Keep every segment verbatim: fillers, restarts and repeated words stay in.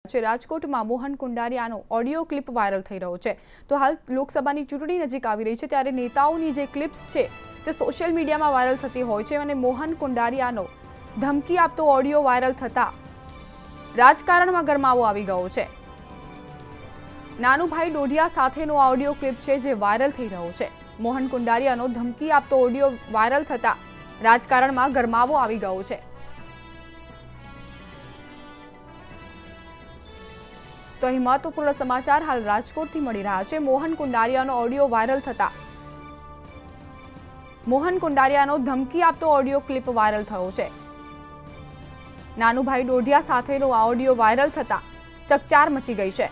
રાજકોટમાં મોહન કુંડારિયાનો audio clip viral થઈ રહ્યો છે। તો હાલ લોકસભાની ચૂંટણી નજીક આવી રહી છે ત્યારે નેતાઓની જે ક્લિપ્સ છે તે સોશિયલ મીડિયામાં વાયરલ થતી હોય છે અને મોહન કુંડારિયાનો ધમકી આપતો ઓડિયો વાયરલ થતા રાજકારણમાં ગરમાવો આવી ગયો છે। નાનુભાઈ ડોઢિયા સાથેનો ઓડિયો ક્લિપ છે જે વાયરલ થઈ રહ્યો છે। મોહન કુંડારિયાનો ધમકી આપતો ઓડિયો વાયરલ થતા રાજકારણમાં ગરમાવો આવી ગયો છે। तो અહીં મહત્વપૂર્ણ સમાચાર હાલ રાજકોટથી મળી રહ્યા છે। મોહન કુંડારિયાનો ઓડિયો વાયરલ થતા મોહન કુંડારિયાનો ધમકી આપતો ઓડિયો ક્લિપ વાયરલ થયો છે। નાનુભાઈ ડોઢિયા સાથેનો આ ઓડિયો વાયરલ થતા ચકચાર મચી ગઈ છે।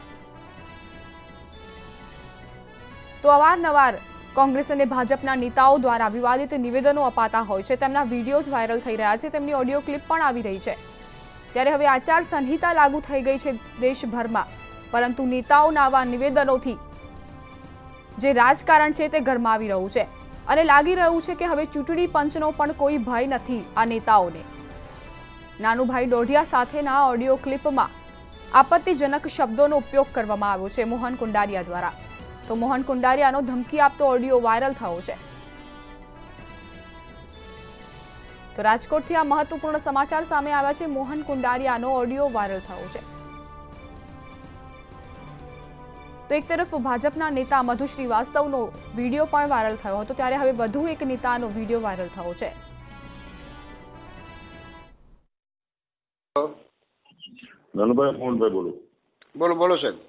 તો અવારનવાર કોંગ્રેસ અને ભાજપના નેતાઓ દ્વારા વિવાદિત નિવેદનો અપાતા હોય છે, તેમના વિડીયોઝ વાયરલ થઈ રહ્યા છે, તેમની ઓડિયો ક્લિપ પણ આવી રહી છે। ત્યારે હવે આચાર સંહિતા લાગુ થઈ ગઈ છે દેશભરમાં, પરંતુ નેતાઓના આવા નિવેદનોથી જે રાજકારણ છે તે ગરમાવી રહ્યું છે અને લાગી રહ્યું છે કે હવે ચૂંટણી પંચનો પણ કોઈ ભય નથી આ નેતાઓને। નાનુભાઈ ડોઢિયા સાથેના ઓડિયો ક્લિપમાં આપત્તિજનક શબ્દોનો ઉપયોગ કરવામાં આવ્યો છે મોહન કુંડારિયા દ્વારા। તો મોહન કુંડારિયાનો ધમકી આપતો ઓડિયો વાયરલ થયો છે। તો રાજકોટથી આ મહત્વપૂર્ણ સમાચાર સામે આવ્યા છે। મોહન કુંડારિયાનો ઓડિયો વાયરલ થયો છે। તો એક તરફ ભાજપના નેતા મધુ શ્રીવાસ્તવનો વિડીયો પણ વાયરલ થયો હતો, ત્યારે હવે વધુ એક નેતાનો વિડીયો વાયરલ થયો છે। નાનુભાઈ મોહનભાઈ બોલો બોલો બોલો સાહેબ।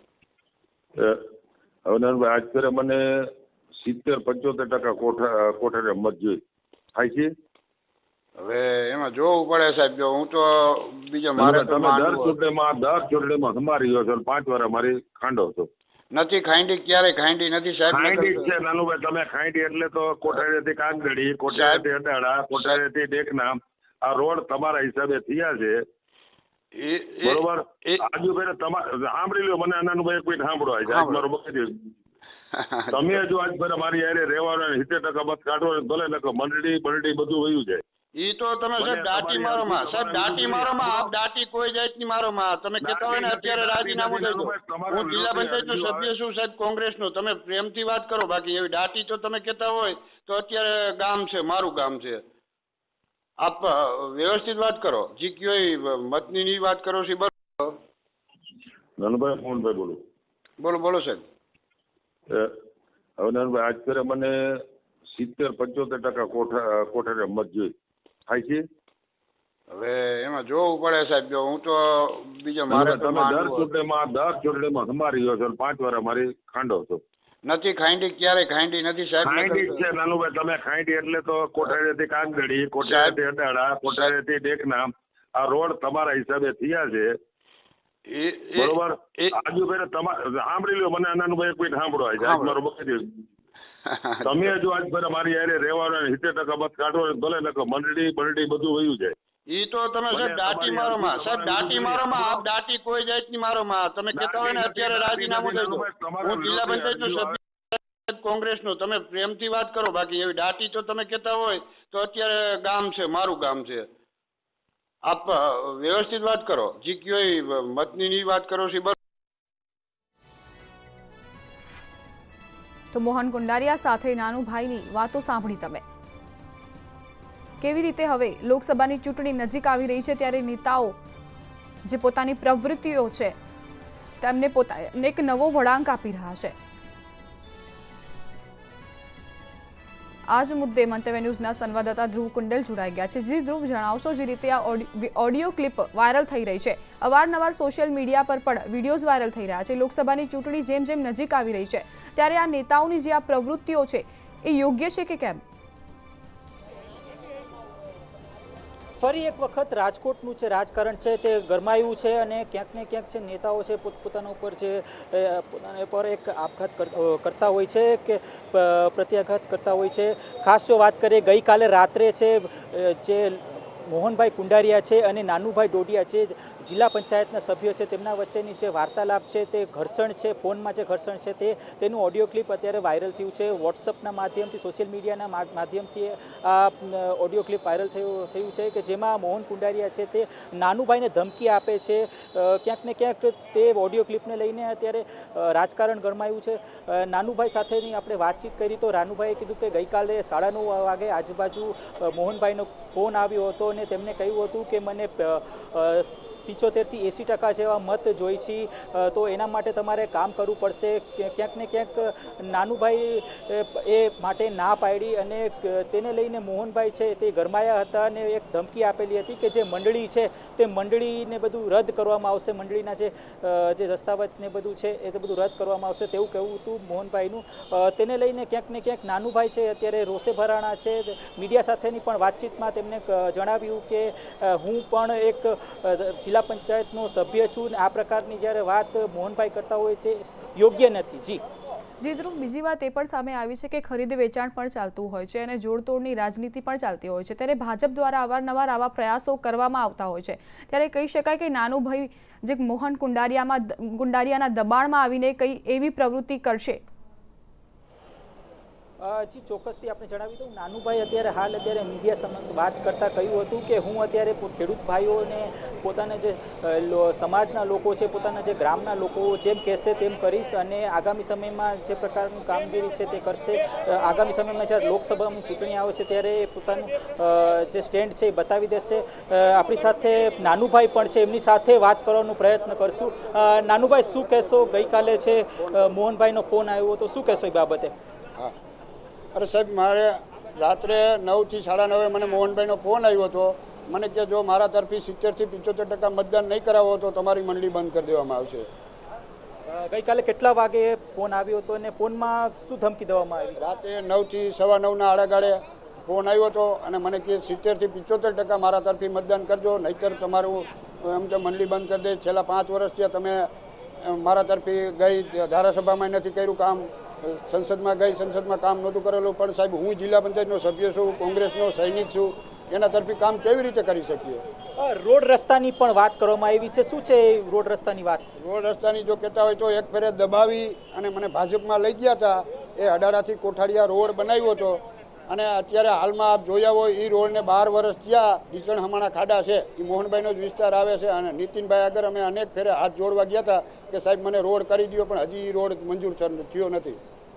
હવે નાનુભાઈ આજ ફેરે મને સિત્તેર પંચોતેર ટકા કોઠા કોઠારે મત જોઈ થાય છે। હવે એમાં જોવું પડે સાહેબ, જો હું તો બીજો મારે તમે દર ચૂંટણીમાં દર ચૂંટણીમાં સમારી ગયો છો, પાંચ વાર મારી ખાંડો છો નથી ખાંડી, ક્યારે ખાંડી નથી સાહેબ। ખાંડી છે નાનુભાઈ, તમે ખાંડી એટલે તો કોઠારેથી કાગદડી, કોઠારેથી અડાળા, કોઠારેથી ડેકના, આ રોડ તમારા હિસાબે થયા છે બરોબર। આજુ ફેરે તમારે સાંભળી લો, મને નાનુભાઈ કોઈ સાંભળો આજ મારો બકી તમે જો આજ ફેરે મારી યારે રહેવાનું સિત્તેર ટકા બસ કાઢો ભલે નકો મંડળી બંડળી બધું વયું જાય। ઈ તો તમે સાહેબ દાટી મારો માં સાહેબ દાટી મારો માં આપ દાટી કોઈ જાતની મારો માં તમે કહેતા હોય ને અત્યારે રાજીનામું દઈ દો। હું જિલ્લા પંચાયતનો સભ્ય છું સાહેબ કોંગ્રેસનો, તમે પ્રેમથી વાત કરો, બાકી એવી દાટી તો તમે કહેતા હોય તો અત્યારે ગામ છે મારું ગામ છે, આપ વ્યવસ્થિત વાત કરો, જી કયો મતની ની વાત કરો છો બરોબર। નાનુભાઈ મોહનભાઈ બોલો બોલો બોલો સાહેબ। હવે નાનુભાઈ આજ ફેરે મને સિત્તેર પંચોતેર ટકા કોઠા કોઠારે મત જોઈ થાય છે। હવે એમાં જોવું પડે સાહેબ, જો હું તો બીજો મારે તમે દર ચૂંટણીમાં દર ચૂંટણીમાં સમારી ગયો છો, પાંચ વાર મારી ખાંડો છો નથી ખાંડી, ક્યારે ખાંડી નથી સાહેબ। ખાંડી છે નાનુભાઈ, તમે ખાંડી એટલે તો કોઠારેથી કાગદડી, કોઠારેથી અડાળા, કોઠારેથી ડેકના, આ રોડ તમારા હિસાબે થયા છે બરોબર। આજુ ફેરે તમારે સાંભળી લો, મને નાનુભાઈ કોઈ સાંભળો આજ મારો બકી તમે જો આજ ફેરે મારી યારે રહેવાનું સિત્તેર ટકા બસ કાઢો ભલે નકો મંડળી બંડળી બધું વયું જાય। ઈ તો તમે સાહેબ દાટી મારો માં સાહેબ દાટી મારો માં આપ દાટી કોઈ જાતની મારો માં તમે કહેતા હોય ને અત્યારે રાજીનામું દઈ દો। હું જિલ્લા પંચાયતનો સભ્ય કોંગ્રેસનો, તમે પ્રેમથી વાત કરો, બાકી એવી દાટી તો તમે કહેતા હોય તો અત્યારે ગામ છે મારું ગામ છે, આપ વ્યવસ્થિત વાત કરો, જી કયો મતની ની વાત કરો છો બરોબર। તો મોહન કુંડારિયા સાથે નાનુભાઈની વાતો સાંભળી તમે, કેવી રીતે હવે લોકસભાની ચૂંટણી નજીક આવી રહી છે ત્યારે નેતાઓ જે પોતાની પ્રવૃત્તિઓ છે તેમને પોતાને એક નવો વળાંક આપી રહ્યા છે। આ જ મુદ્દે મંતવ્ય ન્યૂઝના સંવાદદાતા ધ્રુવ કુંડલ જોડાઈ ગયા છે। જી ધ્રુવ, જણાવશો જે રીતે આ ઓડિયો ક્લિપ વાયરલ થઈ રહી છે, અવારનવાર સોશિયલ મીડિયા પર પણ વિડીયોઝ વાયરલ થઈ રહ્યા છે, લોકસભાની ચૂંટણી જેમ જેમ નજીક આવી રહી છે ત્યારે આ નેતાઓની જે આ પ્રવૃત્તિઓ છે એ યોગ્ય છે કે કેમ? ફરી એક વખત રાજકોટનું છે રાજકારણ છે તે ગરમાયું છે અને ક્યાંક ને ક્યાંક છે નેતાઓ છે પોતપોતાના ઉપર છે પોતાના પર એક આપઘાત કરતા હોય છે કે પ્રત્યાઘાત કરતા હોય છે। ખાસ જો વાત કરીએ ગઈકાલે રાત્રે છે જે મોહનભાઈ કુંડારિયા છે અને નાનુભાઈ ડોડિયા છે, જિલ્લા પંચાયતના સભ્યો છે, તેમના વચ્ચેની જે વાર્તાલાપ છે તે ઘર્ષણ છે, ફોનમાં જે ઘર્ષણ છે તે તેનું ઓડિયો ક્લિપ અત્યારે વાયરલ થયું છે. વોટ્સઅપના માધ્યમથી, સોશિયલ મીડિયાના માધ્યમથી આ ઓડિયો ક્લિપ વાયરલ થયું થયું છે કે જેમાં મોહન કુંડારિયા છે તે નાનુભાઈને ધમકી આપે છે. ક્યાંક ને ક્યાંક તે ઓડિયો ક્લિપને લઈને અત્યારે રાજકારણ ગરમાયું છે. નાનુભાઈ સાથેની આપણે વાતચીત કરી તો નાનુભાઈએ કીધું કે ગઈકાલે સાડા નવ વાગે આજુબાજુ મોહનભાઈનો ફોન આવ્યો હતો અને તેમને કહ્યું હતું કે મને પિચોતેરથી એંસી ટકા જેવા મત જોઈ છે, તો એના માટે તમારે કામ કરવું પડશે. ક્યાંક ને ક્યાંક નાનુભાઈ એ માટે ના પાડી અને તેને લઈને મોહનભાઈ છે તે ગરમાયા હતા અને એક ધમકી આપેલી હતી કે જે મંડળી છે તે મંડળીને બધું રદ કરવામાં આવશે, મંડળીના જે જે દસ્તાવેજ ને બધું છે એ તે બધું રદ કરવામાં આવશે તેવું કહેવું હતું મોહનભાઈનું. તેને લઈને ક્યાંક ને ક્યાંક નાનુભાઈ છે અત્યારે રોષે ભરાણા છે. મીડિયા સાથેની પણ વાતચીતમાં તેમણે જણાવ્યું કે હું પણ એક જિલ્લા પંચાયતનો સભ્ય છું, આ પ્રકારની જ્યારે વાત મોહનભાઈ કરતા હોય તે યોગ્ય નથી. જી જી ધ્રુવ, બીજી વાત એ પણ સામે આવી છે કે ખરીદ વેચાણ પણ ચાલતું હોય છે અને જોડતોડની રાજનીતિ પણ ચાલતી હોય છે. ત્યારે ભાજપ દ્વારા અવારનવાર આવા પ્રયાસો કરવામાં આવતા હોય છે. ત્યારે કહી શકાય કે નાનુભાઈ જે મોહન કુંડારિયામાં કુંડારિયાના દબાણમાં આવીને કઈ એવી પ્રવૃત્તિ કરશે? જી ચોક્કસથી આપણે જણાવી દઉં, નાનુભાઈ અત્યારે હાલ અત્યારે મીડિયા સમક્ષ વાત કરતાં કહ્યું હતું કે હું અત્યારે ખેડૂત ભાઈઓને પોતાના જે સમાજના લોકો છે, પોતાના જે ગ્રામના લોકો જેમ કહેશે તેમ કરીશ અને આગામી સમયમાં જે પ્રકારનું કામગીરી છે તે કરશે. આગામી સમયમાં જ્યારે લોકસભાની ચૂંટણી આવે છે ત્યારે પોતાનું જે સ્ટેન્ડ છે એ બતાવી દેશે. આપણી સાથે નાનુભાઈ પણ છે, એમની સાથે વાત કરવાનો પ્રયત્ન કરશું. નાનુભાઈ, શું કહેશો? ગઈકાલે છે મોહનભાઈનો ફોન આવ્યો હતો, શું કહેશો એ બાબતે? હા, અરે સાહેબ, મારે રાત્રે નવથી સાડા નવે મને મોહનભાઈનો ફોન આવ્યો હતો. મને કે જો મારા તરફી સિત્તેરથી પિંચોતેર ટકા મતદાન નહીં કરાવો તો તમારી મંડળી બંધ કરી દેવામાં આવશે. ગઈકાલે કેટલા વાગે ફોન આવ્યો હતો અને ફોનમાં શું ધમકી દેવામાં આવી? રાતે નવથી સવા નવના આડાગાળે ફોન આવ્યો હતો અને મને કે સિત્તેરથી પિંચોતેર ટકા મારા તરફી મતદાન કરજો, નહીંતર તમારું એમ કે મંડળી બંધ કરી દે. છેલ્લા પાંચ વર્ષથી તમે મારા તરફી ગઈ ધારાસભામાં નથી કર્યું કામ, સંસદમાં ગઈ સંસદમાં કામ નહોતું કરેલું, પણ સાહેબ હું જિલ્લા પંચાયતનો સભ્ય છું, કોંગ્રેસનો સૈનિક છું, એના તરફી કામ કેવી રીતે કરી શકીએ? રોડ રસ્તાની પણ વાત કરવામાં આવી છે, શું છે રોડ રસ્તાની વાત? રોડ રસ્તાની જો કહેતા હોય તો એક ફેરે દબાવી અને મને ભાજપમાં લઈ ગયા હતા. એ અડાડાથી કોઠાડિયા રોડ બનાવ્યો હતો અને અત્યારે હાલમાં આપ જોયા હોય એ રોડને બાર વર્ષ થયા. ભીષણ હમણાં ખાડા છે, એ મોહનભાઈનો જ વિસ્તાર આવે છે અને નીતિનભાઈ આગળ અમે અનેક ફેરે હાથ જોડવા ગયા હતા કે સાહેબ મને રોડ કરી દો, પણ હજી રોડ મંજૂર થયો નથી.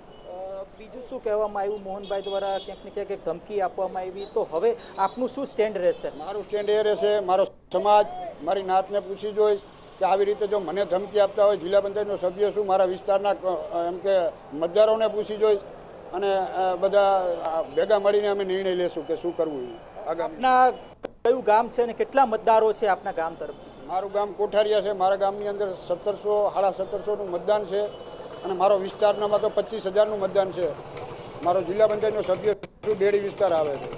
બીજું શું કહેવામાં આવ્યું મોહનભાઈ દ્વારા? ક્યાંક ને ક્યાંક એક ધમકી આપવામાં આવી, તો હવે આપનું શું સ્ટેન્ડ રહેશે? મારું સ્ટેન્ડ એ રહેશે, મારો સમાજ, મારી નાતને પૂછી જોઈશ કે આવી રીતે જો મને ધમકી આપતા હોય, જિલ્લા પંચાયતનો સભ્ય છું, મારા વિસ્તારના એમ કે મતદારોને પૂછી જોઈશ અને બધા ભેગા મળીને અમે નિર્ણય લેશું કે શું કરવું. આપના કયું ગામ છે અને કેટલા મતદારો છે આપના ગામ તરફથી? મારું ગામ કોઠારિયા છે. મારા ગામની અંદર સત્તરસો સાડા સત્તરસોનું મતદાન છે અને મારો વિસ્તારનામાં તો પચીસ હજારનું મતદાન છે. મારો જિલ્લા પંચાયતનો સભ્ય છું, બેડી વિસ્તાર આવે છે.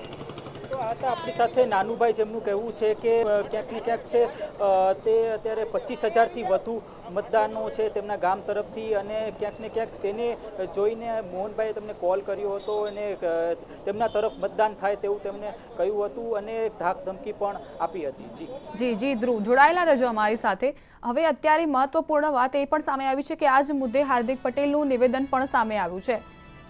તો આ તો આપણી સાથે નાનુભાઈ જેમનું કહેવું છે કે ક્યાંક ને ક્યાંક છે તે અત્યારે પચીસ હજારથી વધુ મતદાનો છે તેમના ગામ તરફથી અને ક્યાંક ને ક્યાંક તેને જોઈને મોહનભાઈએ તેમને કોલ કર્યો હતો અને તેમના તરફ મતદાન થાય તેવું તેમને કહ્યું હતું અને ધાક ધમકી પણ આપી હતી. જી જી જી ધ્રુવ, જોડાયેલા રહેજો અમારી સાથે. હવે અત્યારે મહત્વપૂર્ણ વાત એ પણ સામે આવી છે કે આ જ મુદ્દે હાર્દિક પટેલનું નિવેદન પણ સામે આવ્યું છે.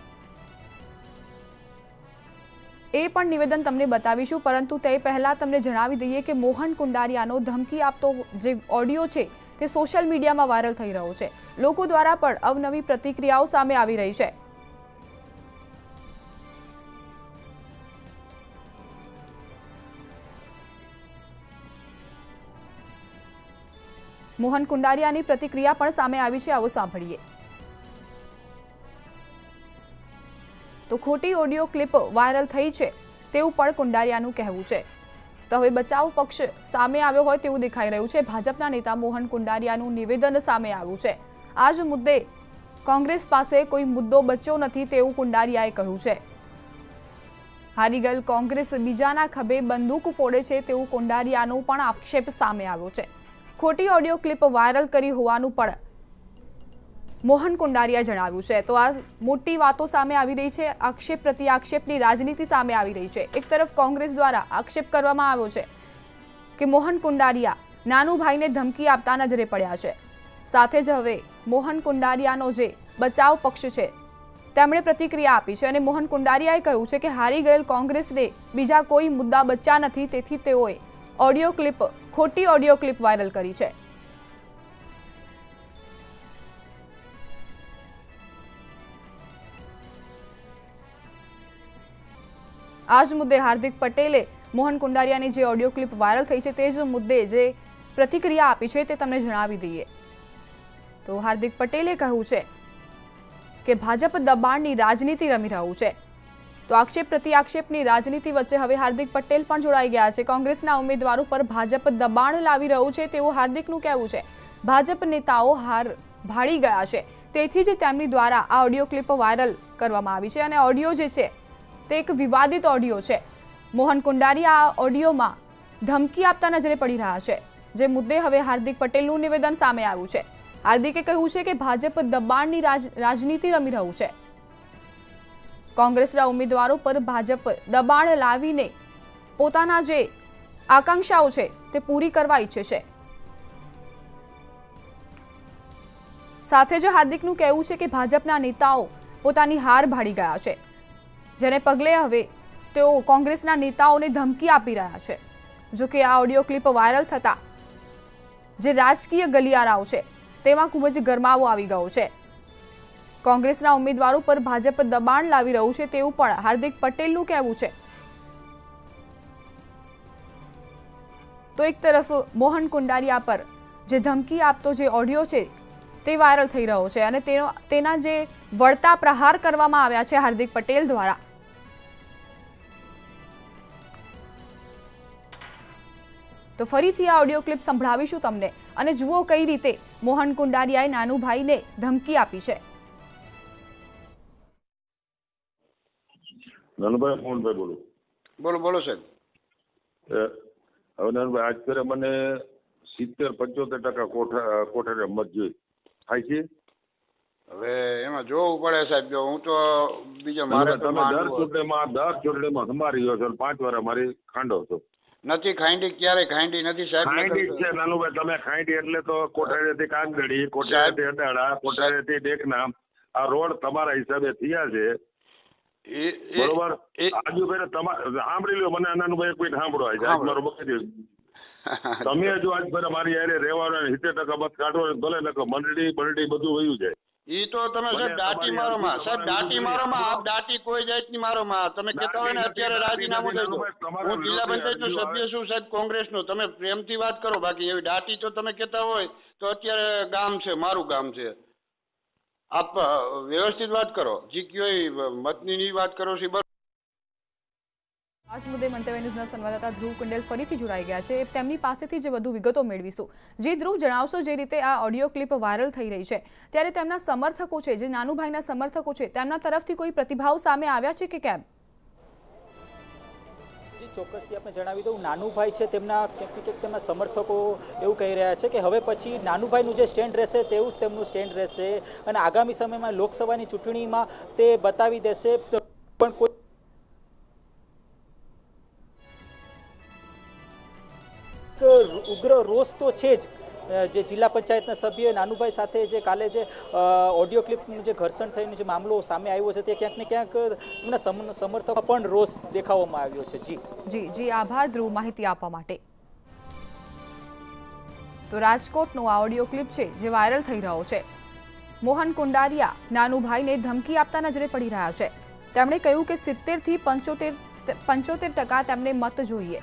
એ પણ નિવેદન તમને બતાવીશું, પરંતુ તે પહેલા તમને જણાવી દઈએ કે મોહન કુંડારિયાનો ધમકી આપતો જે ઓડિયો છે તે સોશિયલ મીડિયામાં વાયરલ થઈ રહ્યો છે. લોકો દ્વારા પણ અવનવી પ્રતિક્રિયાઓ સામે આવી રહી છે. મોહન કુંડારિયાની પ્રતિક્રિયા પણ સામે આવી છે, આવો સાંભળીએ. તો ખોટી ઓડિયો ક્લિપ વાયરલ થઈ છે તેવું પણ કુંડારિયાનું કહેવું છે. તો હવે બચાવ પક્ષ સામે આવ્યો હોય તેવું દેખાઈ રહ્યું છે. ભાજપના નેતા મોહન કુંડારિયાનું નિવેદન સામે આવ્યું છે. આ જ મુદ્દે કોંગ્રેસ પાસે કોઈ મુદ્દો બચ્યો નથી તેવું કુંડારિયાએ કહ્યું છે. હારી ગયેલ કોંગ્રેસ બીજાના ખભે બંદૂક ફોડે છે તેવું કુંડારિયાનો પણ આક્ષેપ સામે આવ્યો છે. ખોટી ઓડિયો ક્લિપ વાયરલ કરી હોવાનું પણ મોહન કુંડારિયાએ જણાવ્યું છે। તો આ મોટી વાતો સામે આવી રહી છે, આક્ષેપ પ્રતિ આક્ષેપની રાજનીતિ સામે આવી રહી છે। એક તરફ કોંગ્રેસ દ્વારા આક્ષેપ કરવામાં આવ્યો છે કે મોહન કુંડારિયા નાનુભાઈને ધમકી આપતા નજરે પડ્યા છે। સાથે જ હવે મોહન કુંડારિયાનો જે બચાવ પક્ષ છે તેમણે પ્રતિક્રિયા આપી છે અને મોહન કુંડારિયાએ કહ્યું છે કે હારી ગયેલ કોંગ્રેસને બીજા કોઈ મુદ્દા બચ્યા નથી, તેથી તેઓએ ઓડિયો ક્લિપ ખોટી ઓડિયો ક્લિપ વાયરલ કરી છે। આ જ મુદ્દે હાર્દિક પટેલે મોહન કુંડારિયાની જે ઓડિયો ક્લિપ વાયરલ થઈ છે તે જ મુદ્દે જે પ્રતિક્રિયા આપી છે તે તમને જણાવી દઈએ। તો હાર્દિક પટેલે કહ્યું છે કે ભાજપ દબાણની રાજનીતિ રમી રહ્યું છે। તો આક્ષેપ પ્રતિ આક્ષેપની રાજનીતિ વચ્ચે હવે હાર્દિક પટેલ પણ જોડાઈ ગયા છે। કોંગ્રેસના ઉમેદવારો પર ભાજપ દબાણ લાવી રહ્યું છે તેવું હાર્દિકનું કહેવું છે। ભાજપ નેતાઓ હાર ભાળી ગયા છે, તેથી જ તેમની દ્વારા આ ઓડિયો ક્લિપ વાયરલ કરવામાં આવી છે અને ઓડિયો જે છે તે એક વિવાદિત ઓડિયો છે। મોહન કુંડારિયા આ ઓડિયોમાં ધમકી આપતા નજરે પડી રહ્યા છે, જે મુદ્દે હવે હાર્દિક પટેલનું નિવેદન સામે આવ્યું છે। હાર્દિકે કહ્યું છે કે ભાજપ દબાણની રાજનીતિ રમી રહ્યું છે। કોંગ્રેસના ઉમેદવારો પર ભાજપ દબાણ લાવીને પોતાના જે આકાંક્ષાઓ છે તે પૂરી કરવા ઈચ્છે છે। સાથે જ હાર્દિકનું કહેવું છે કે ભાજપના નેતાઓ પોતાની હાર ભાળી ગયા છે, જેને પગલે હવે તેઓ કોંગ્રેસના નેતાઓને ધમકી આપી રહ્યા છે। જો કે આ ઓડિયો ક્લિપ વાયરલ થતા જે રાજકીય ગલિયારાઓ છે તેમાં ખૂબ જ ગરમાવો આવી ગયો છે। કોંગ્રેસના ઉમેદવારો પર ભાજપ દબાણ લાવી રહ્યું છે તેવું પણ હાર્દિક પટેલનું કહેવું છે। તો એક તરફ મોહન કુંડારિયા પર જે ધમકી આપતો જે ઓડિયો છે તે વાયરલ થઈ રહ્યો છે અને તેનો તેના જે વળતા પ્રહાર કરવામાં આવ્યા છે હાર્દિક પટેલ દ્વારા। તો ફરીથી આ ઓડિયો ક્લિપ સંભળાવીશું તમને અને જુઓ કઈ રીતે મોહન કુંડારિયાએ નાનુભાઈને ધમકી આપી છે। નાનુભાઈ મોહનભાઈ બોલો બોલો બોલો સાહેબ। હવે નાનુભાઈ આજ કરે મને સિત્તેર પંચોતેર ટકા કોઠા કોઠારે મત જોઈ થાય છે। હવે એમાં જોવું પડે સાહેબ, જો હું તો બીજો મારે તમે દર ચૂંટણીમાં દર ચૂંટણીમાં સમારી ગયો છો, પાંચ વાર અમારી ખાંડો છો। નથી ખાંડી, ક્યારે ખાંડી નથી સાહેબ। ખાંડી છે નાનુભાઈ, તમે ખાંડી એટલે તો કોઠારીથી કાગદડી, કોઠારીથી અડાડા, કોઠારીથી ડેકના આ રોડ તમારા હિસાબે થયા છે, બરોબર। આજુ ફેરે તમારે સાંભળી લો, મને નાનુભાઈ કોઈ સાંભળો આજ મારો બકી તમે જો આજ ફેરે મારી યારે રહેવાનું સિત્તેર ટકા મત કાઢવાનું ભલે નકો મંડળી બંડળી બધું વયું જાય। ઈ તો તમે સાહેબ દાટી મારો માં સાહેબ દાટી મારો માં આપ દાટી કોઈ જાતની મારો માં તમે કહેતા હોય ને અત્યારે રાજીનામું દઈ દો। હું જિલ્લા પંચાયતનો સભ્ય છું સાહેબ કોંગ્રેસનો, તમે પ્રેમથી વાત કરો, બાકી એવી દાટી તો તમે કહેતા હોય તો અત્યારે ગામ છે મારું ગામ છે, આપ વ્યવસ્થિત વાત કરો। જી કયો મતની વાત કરો છો બરાબર। આ મુદ્દે મંતવ્ય ન્યૂઝના સંવાદદાતા ધ્રુવ કુંડેલ ફરીથી જોડાઈ ગયા છે, તેમની પાસેથી જે વધુ વિગતો મેળવીશું। જે ધ્રુવ જણાવશો, જે રીતે આ ઓડિયો ક્લિપ વાયરલ થઈ રહી છે ત્યારે તેમના સમર્થકો છે, જે નાનુભાઈના સમર્થકો છે, તેમના તરફથી કોઈ પ્રતિભાવ સામે આવ્યા છે કે કેમ? જી ચોક્કસથી આપણે જણાવી દઉં, નાનુભાઈ છે તેમના ક્યાંક ને ક્યાંક તેમના સમર્થકો એવું કહી રહ્યા છે કે હવે પછી નાનુભાઈનું જે સ્ટેન્ડ રહેશે તેવું જ તેમનું સ્ટેન્ડ રહેશે અને આગામી સમયમાં લોકસભાની ચૂંટણીમાં તે બતાવી દેશે। પણ કોઈ ઉગ્ર રોષ તો છે જ। જે જિલ્લા પંચાયતના સભ્ય નાનુભાઈ સાથે જે કાલે જે ઓડિયો ક્લિપનું જે ઘર્ષણ થઈને જે મામલો સામે આવ્યો છે તે ક્યાંક ને ક્યાંક તેમના સમર્થકો પણ રોષ દેખાવામાં આવ્યો છે। જી જી જી આભાર ધ્રુવ માહિતી આપવા માટે। તો રાજકોટનો આ ઓડિયો ક્લિપ છે જે વાયરલ થઈ રહ્યો છે। મોહન કુંડારિયા નાનુભાઈને ધમકી આપતા નજરે પડી રહ્યા છે। તેમણે કહ્યું કે સિત્તેર થી પંચોતેર પંચોતેર ટકા તેમને મત જોઈએ।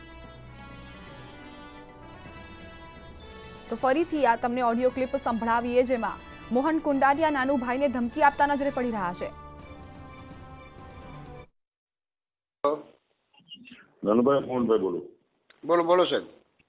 તો ફરીથી આ તમને ઓડિયો ક્લિપ સંભળાવીએ, જેમાં મોહન કુંડારિયા નાનુભાઈને ધમકી આપતા નજરે પડી રહ્યા છે। નાનુભાઈ મોહનભાઈ બોલો બોલો બોલો સાહેબ।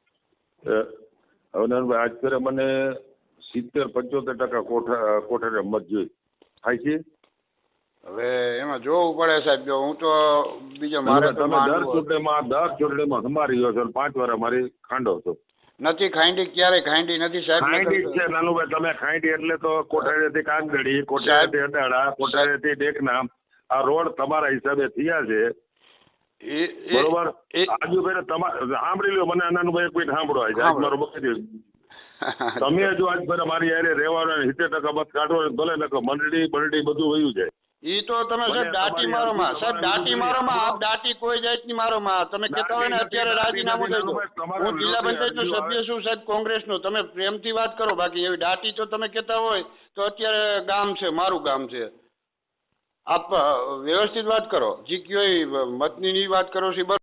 હવે નાનુભાઈ આજ કરે મને સિત્તેર પંચોતેર ટકા કોઠા કોઠારે મત જોઈ થાય છે। હવે એમાં જોવું પડે સાહેબ, જો હું તો બીજો મારે તમે દર ચૂંટણીમાં દર ચૂંટણીમાં સમારી ગયો છો, પાંચ વાર અમારી ખાંડો છો। નથી ખાંડી, ક્યારે ખાંડી નથી સાહેબ. ખાંડી છે નાનુભાઈ, તમે ખાંડી એટલે તો કોઠારીથી કાગદડી, કોઠારીથી અડાડા, કોઠારીથી ડેકના આ રોડ તમારા હિસાબે થયા છે. બરોબર. આજુ ફેરે તમારે સાંભળી લો, મને નાનુભાઈ કોઈ સાંભળો આજ મારો બધી તમે જો આજ ફેરે મારી યારે રહેવાનું સિત્તેર ટકા મત કાઢો ભલે નકો મંડળી બંડળી બધું વયું જાય. ઈ તો તમે સાહેબ દાટી મારો માં સાહેબ દાટી મારો માં આપ દાટી કોઈ જાતની મારો માં તમે કહેતા હોય ને અત્યારે રાજીનામું દઈ દો. હું જિલ્લા પંચાયતનો સભ્ય છું સાહેબ કોંગ્રેસનો. તમે પ્રેમથી વાત કરો, બાકી એવી દાટી તો તમે કહેતા હોય તો અત્યારે ગામ છે, મારું ગામ છે. આપ વ્યવસ્થિત વાત કરો. જી કયો મતની વાત કરો છો.